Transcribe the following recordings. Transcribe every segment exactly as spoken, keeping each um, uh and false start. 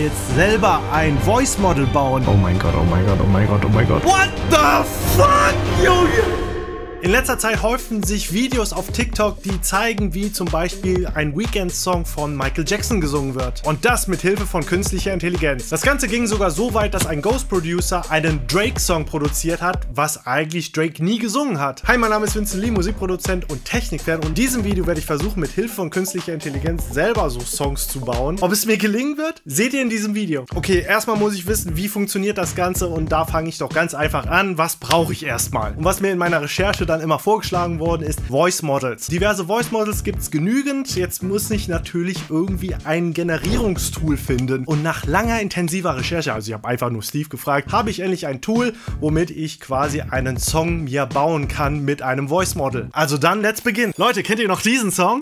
jetzt selber ein Voice Model bauen. Oh mein Gott, oh mein Gott, oh mein Gott, oh mein Gott. What the fuck, Junge? In letzter Zeit häufen sich Videos auf TikTok, die zeigen, wie zum Beispiel ein Weekend-Song von Michael Jackson gesungen wird. Und das mit Hilfe von künstlicher Intelligenz. Das Ganze ging sogar so weit, dass ein Ghost-Producer einen Drake-Song produziert hat, was eigentlich Drake nie gesungen hat. Hi, mein Name ist Vincent Lee, Musikproduzent und Technikfan. Und in diesem Video werde ich versuchen, mit Hilfe von künstlicher Intelligenz selber so Songs zu bauen. Ob es mir gelingen wird, seht ihr in diesem Video. Okay, erstmal muss ich wissen, wie funktioniert das Ganze, und da fange ich doch ganz einfach an. Was brauche ich erstmal? Und was mir in meiner Recherche dann immer vorgeschlagen worden ist, Voice Models. Diverse Voice Models gibt es genügend. Jetzt muss ich natürlich irgendwie ein Generierungstool finden. Und nach langer intensiver Recherche, also ich habe einfach nur Steve gefragt, habe ich endlich ein Tool, womit ich quasi einen Song mir bauen kann mit einem Voice Model. Also dann, let's begin. Leute, kennt ihr noch diesen Song?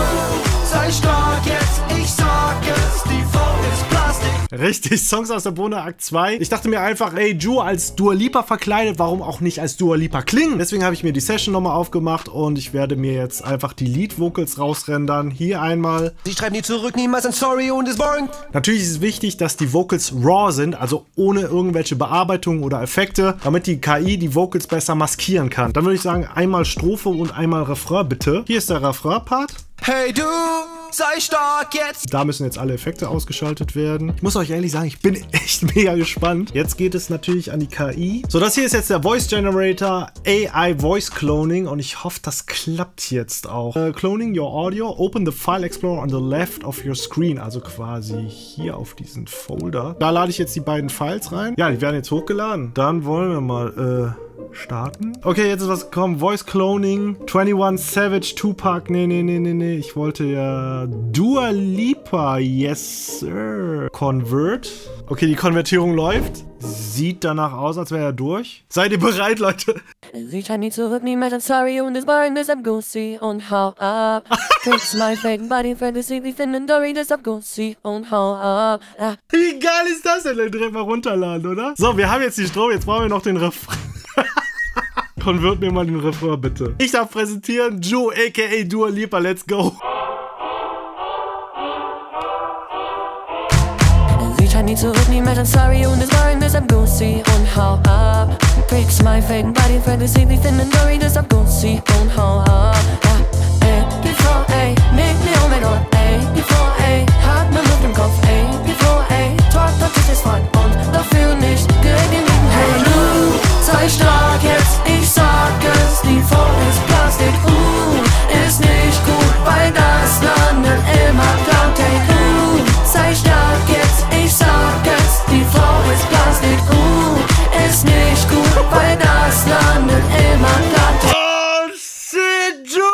Sei stark jetzt, ich sag es, die Frau ist Plastik. Richtig, Songs aus der Bonner Akt zwei. Ich dachte mir einfach, ey, Ju als Dua Lipa verkleidet, warum auch nicht als Dua Lipa klingen? Deswegen habe ich mir die Session nochmal aufgemacht und ich werde mir jetzt einfach die Lead-Vocals rausrendern. Hier einmal. Sie schreiben nie zurück, niemals ein Sorry und ist boring. Natürlich ist es wichtig, dass die Vocals raw sind, also ohne irgendwelche Bearbeitung oder Effekte, damit die K I die Vocals besser maskieren kann. Dann würde ich sagen, einmal Strophe und einmal Refrain bitte. Hier ist der Refrain-Part. Hey du, sei stark jetzt. Da müssen jetzt alle Effekte ausgeschaltet werden. Ich muss euch ehrlich sagen, ich bin echt mega gespannt. Jetzt geht es natürlich an die K I. So, das hier ist jetzt der Voice Generator A I Voice Cloning und ich hoffe, das klappt jetzt auch. Uh, cloning your audio. Open the File Explorer on the left of your screen. Also quasi hier auf diesen Folder. Da lade ich jetzt die beiden Files rein. Ja, die werden jetzt hochgeladen. Dann wollen wir mal äh, starten. Okay, jetzt ist was gekommen. Voice Cloning. einundzwanzig Savage, Tupac. Nee, nee, nee, nee, nee. Ich wollte ja Dua Lipa. Yes, sir. Convert. Okay, die Konvertierung läuft. Sieht danach aus, als wäre er durch. Seid ihr bereit, Leute? Sie schreibt nie zurück, niemals ein Sorry und ist boring, deshalb go see und hau ab. Fix my fake body, fantasy, wir finden Dory, deshalb go see und hau ab. Ah. Wie geil ist das denn? Direkt mal runterladen, oder? So, wir haben jetzt die Strophe, jetzt brauchen wir noch den Refrain. Konvert mir mal den Refrain, bitte. Ich darf präsentieren, Ju, aka Dua Lipa, let's go. Sie schreibt nie zurück, niemals ein Sorry und ist boring, deshalb go see und hau ab. Fix my fake body, fantasy, wir finden Dory, deshalb go see und hau ab. Ja, ey, die Frau, ey, nicht mehr um mein Gott, ey, die Frau, ey, hat ne Luft im Kopf, ey, die Frau, ey, Talk, das ist es voll und dafür nicht gerät den Lieben. Hey du, sei stark jetzt, ich sag es, die Frau ist Plastik, uh, ist nicht gut, weil das landet immer blank. Hey du, sei stark jetzt, ich sag es, die Frau ist Plastik, uh, ist nicht gut, weil das landet immer blank. Oh shit, Ju!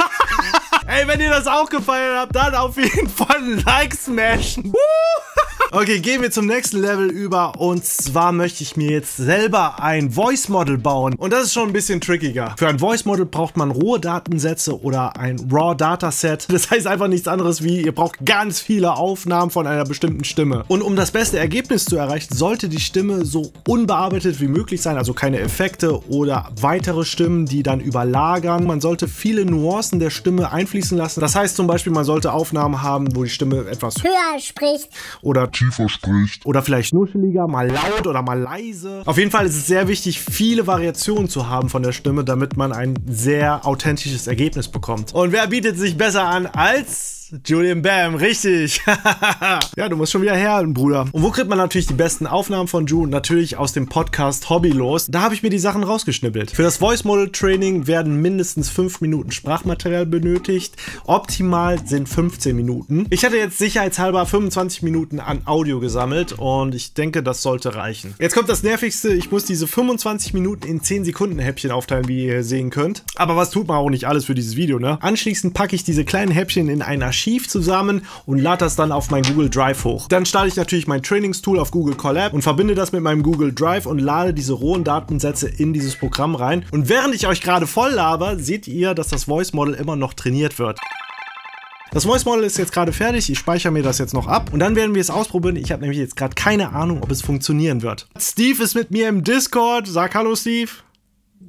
Ey, wenn ihr das auch gefallen habt, dann auf jeden Fall ein Like smashen. Okay, gehen wir zum nächsten Level über, und zwar möchte ich mir jetzt selber ein Voice Model bauen, und das ist schon ein bisschen trickiger. Für ein Voice Model braucht man rohe Datensätze oder ein Raw Dataset. Das heißt einfach nichts anderes wie, ihr braucht ganz viele Aufnahmen von einer bestimmten Stimme. Und um das beste Ergebnis zu erreichen, sollte die Stimme so unbearbeitet wie möglich sein, also keine Effekte oder weitere Stimmen, die dann überlagern. Man sollte viele Nuancen der Stimme einfließen lassen. Das heißt zum Beispiel, man sollte Aufnahmen haben, wo die Stimme etwas höher spricht oder tiefer spricht. Oder vielleicht nuscheliger, mal laut oder mal leise. Auf jeden Fall ist es sehr wichtig, viele Variationen zu haben von der Stimme, damit man ein sehr authentisches Ergebnis bekommt. Und wer bietet sich besser an als Julian Bam, richtig. Ja, du musst schon wieder her, Bruder. Und wo kriegt man natürlich die besten Aufnahmen von Ju? Natürlich aus dem Podcast Hobbylos. Da habe ich mir die Sachen rausgeschnippelt. Für das Voice Model Training werden mindestens fünf Minuten Sprachmaterial benötigt. Optimal sind fünfzehn Minuten. Ich hatte jetzt sicherheitshalber fünfundzwanzig Minuten an Audio gesammelt und ich denke, das sollte reichen. Jetzt kommt das Nervigste. Ich muss diese fünfundzwanzig Minuten in zehn Sekunden Häppchen aufteilen, wie ihr hier sehen könnt. Aber was tut man auch nicht alles für dieses Video, ne? Anschließend packe ich diese kleinen Häppchen in ein Archiv zusammen und lade das dann auf mein Google Drive hoch. Dann starte ich natürlich mein Trainingstool auf Google Colab und verbinde das mit meinem Google Drive und lade diese rohen Datensätze in dieses Programm rein. Und während ich euch gerade voll laber, seht ihr, dass das Voice Model immer noch trainiert wird. Das Voice Model ist jetzt gerade fertig, ich speichere mir das jetzt noch ab und dann werden wir es ausprobieren. Ich habe nämlich jetzt gerade keine Ahnung, ob es funktionieren wird. Steve ist mit mir im Discord. Sag hallo, Steve.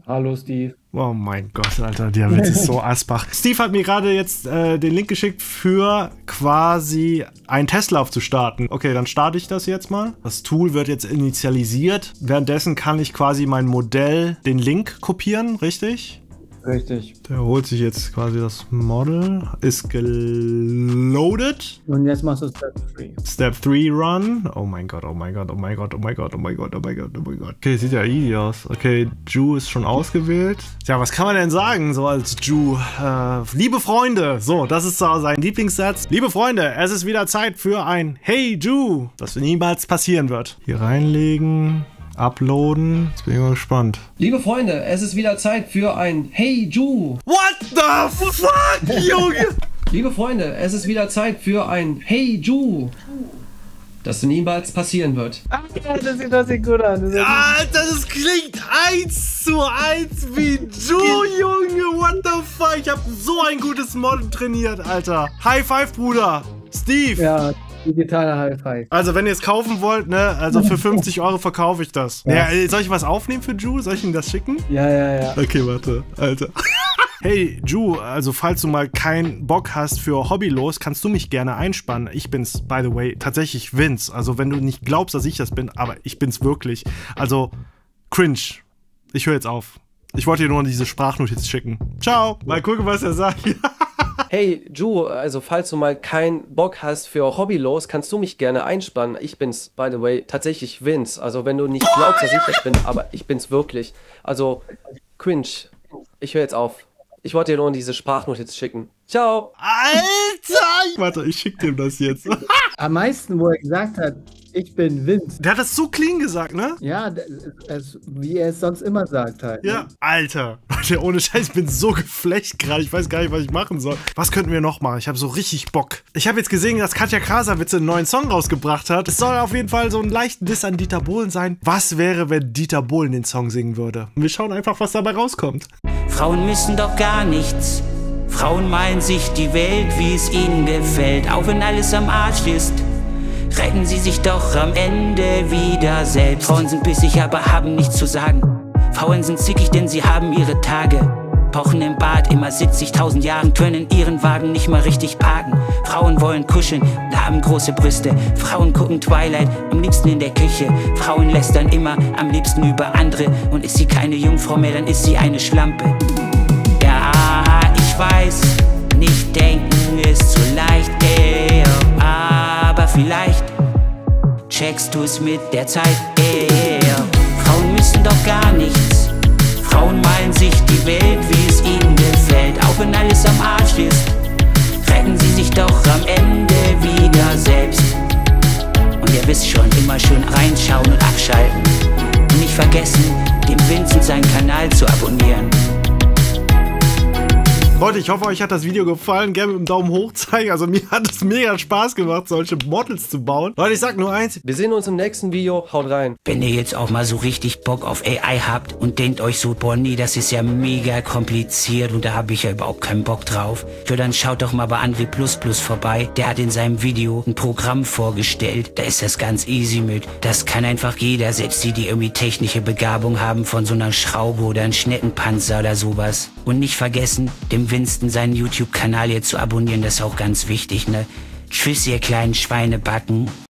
Hallo Steve. Oh mein Gott, Alter, der Witz ist so Asbach. Steve hat mir gerade jetzt äh, den Link geschickt für quasi einen Testlauf zu starten. Okay, dann starte ich das jetzt mal. Das Tool wird jetzt initialisiert. Währenddessen kann ich quasi mein Modell, den Link kopieren, richtig? Richtig. Der holt sich jetzt quasi das Model, ist geloadet. Und jetzt machst du Step drei. Step drei Run. Oh mein Gott, oh mein Gott, oh mein Gott, oh mein Gott, oh mein Gott, oh mein Gott, oh mein Gott. Okay, sieht ja easy aus. Okay, Ju ist schon ausgewählt. Ja, was kann man denn sagen, so als Ju? Äh, liebe Freunde, so, das ist so sein Lieblingssatz. Liebe Freunde, es ist wieder Zeit für ein Hey Ju, das niemals passieren wird. Hier reinlegen. Uploaden. Jetzt bin ich mal gespannt. Liebe Freunde, es ist wieder Zeit für ein Hey Ju. What the fuck, Junge? Liebe Freunde, es ist wieder Zeit für ein Hey Ju. Das niemals passieren wird. Ah, das sieht, das sieht gut an. Das sieht Alter, das klingt eins zu eins wie Ju, Junge. What the fuck? Ich hab so ein gutes Model trainiert, Alter. High five, Bruder. Steve. Ja. Digitaler High Five. Also, wenn ihr es kaufen wollt, ne, also für fünfzig Euro verkaufe ich das. Ja. Ja, soll ich was aufnehmen für Ju? Soll ich ihm das schicken? Ja, ja, ja. Okay, warte, Alter. Hey, Ju, also falls du mal keinen Bock hast für Hobbylos, kannst du mich gerne einspannen. Ich bin's, by the way, tatsächlich Vince. Also, wenn du nicht glaubst, dass ich das bin, aber ich bin's wirklich. Also, cringe. Ich höre jetzt auf. Ich wollte dir nur diese Sprachnotiz schicken. Ciao. Mal gucken, was er sagt. Hey Ju, also falls du mal keinen Bock hast für Hobbylos, kannst du mich gerne einspannen. Ich bin's, by the way, tatsächlich Vince. Also wenn du nicht glaubst, dass ich das bin, aber ich bin's wirklich. Also, cringe. Ich höre jetzt auf. Ich wollte dir nur diese Sprachnotiz schicken. Ciao. Alter! Warte, ich schick dir das jetzt. Am meisten, wo er gesagt hat, ich bin Vince. Der hat das so clean gesagt, ne? Ja, das, das, wie er es sonst immer sagt halt. Ja, Alter. Alter, ohne Scheiß, ich bin so geflecht gerade. Ich weiß gar nicht, was ich machen soll. Was könnten wir noch machen? Ich habe so richtig Bock. Ich habe jetzt gesehen, dass Katja Krasavitz einen neuen Song rausgebracht hat. Es soll auf jeden Fall so ein leichten Diss an Dieter Bohlen sein. Was wäre, wenn Dieter Bohlen den Song singen würde? Und wir schauen einfach, was dabei rauskommt. Frauen müssen doch gar nichts. Frauen malen sich die Welt, wie es ihnen gefällt. Auch wenn alles am Arsch ist, retten sie sich doch am Ende wieder selbst. Frauen sind bissig, aber haben nichts zu sagen. Frauen sind zickig, denn sie haben ihre Tage. Pochen im Bad, immer siebzig tausend Jahren, können ihren Wagen nicht mal richtig parken. Frauen wollen kuscheln und haben große Brüste. Frauen gucken Twilight, am liebsten in der Küche. Frauen lästern immer, am liebsten über andere. Und ist sie keine Jungfrau mehr, dann ist sie eine Schlampe. Ja, ich weiß, nicht denken ist zu leicht, ey, aber vielleicht checkst du es mit der Zeit, ey. Frauen müssen doch gar nichts. Frauen malen sich die Welt, wie es ihnen gefällt. Auch wenn alles am Arsch ist, retten sie sich doch am Ende wieder selbst. Und ihr wisst schon, immer schön reinschauen und abschalten. Und nicht vergessen, dem Vincent seinen Kanal zu abonnieren. Leute, ich hoffe, euch hat das Video gefallen. Gerne mit dem Daumen hoch zeigen. Also mir hat es mega Spaß gemacht, solche Models zu bauen. Leute, ich sag nur eins. Wir sehen uns im nächsten Video. Haut rein. Wenn ihr jetzt auch mal so richtig Bock auf A I habt und denkt euch so, boah nee, das ist ja mega kompliziert und da habe ich ja überhaupt keinen Bock drauf, ja, dann schaut doch mal bei André Plus Plus vorbei. Der hat in seinem Video ein Programm vorgestellt. Da ist das ganz easy mit. Das kann einfach jeder, selbst die, die irgendwie technische Begabung haben von so einer Schraube oder einem Schneckenpanzer oder sowas. Und nicht vergessen, dem Winston seinen YouTube-Kanal jetzt zu abonnieren, das ist auch ganz wichtig, ne? Tschüss, ihr kleinen Schweinebacken.